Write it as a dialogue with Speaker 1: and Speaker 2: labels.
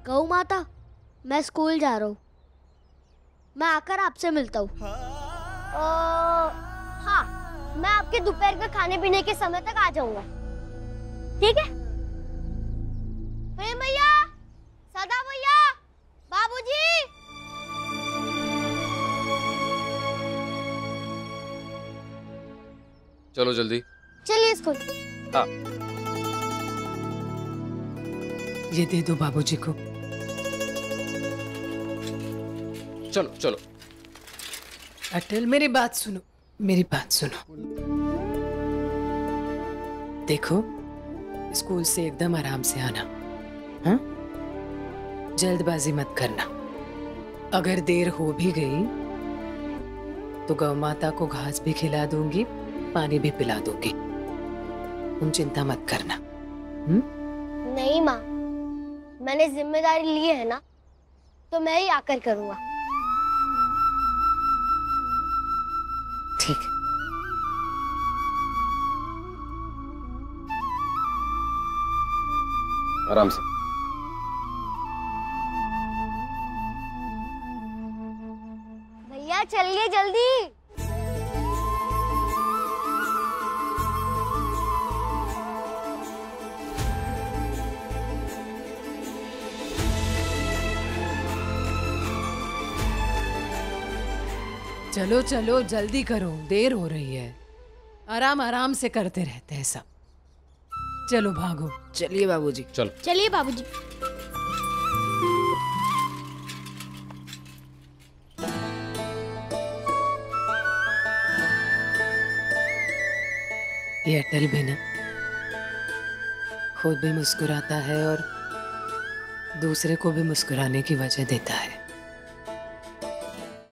Speaker 1: गौ माता, मैं स्कूल जा रहा हूँ, मैं आकर आपसे मिलता हूँ। हाँ, मैं आपके दोपहर के खाने पीने के समय तक आ जाऊंगा, ठीक है? प्रेम भैया, सदा भैया, बाबूजी।
Speaker 2: चलो जल्दी।
Speaker 1: चलिए स्कूल।
Speaker 2: हाँ।
Speaker 3: ये दे दो बाबूजी को।
Speaker 2: चलो चलो।
Speaker 3: अटल, मेरी बात सुनो, मेरी बात सुनो। देखो, स्कूल से एकदम आराम से आना, हाँ? जल्दबाजी मत करना। अगर देर हो भी गई तो गौ माता को घास भी खिला दूंगी, पानी भी पिला दूंगी। तुम चिंता मत करना।
Speaker 1: नहीं माँ, मैंने जिम्मेदारी ली है ना, तो मैं ही आकर करूंगा।
Speaker 3: ठीक है।
Speaker 2: आराम से।
Speaker 1: भैया चलिए जल्दी।
Speaker 3: चलो चलो, जल्दी करो, देर हो रही है। आराम आराम से करते रहते हैं सब। चलो भागो।
Speaker 4: चलिए बाबूजी।
Speaker 2: चलो।
Speaker 1: चलिए बाबूजी।
Speaker 3: ये अटल भी ना खुद भी मुस्कुराता है और दूसरे को भी मुस्कुराने की वजह देता है।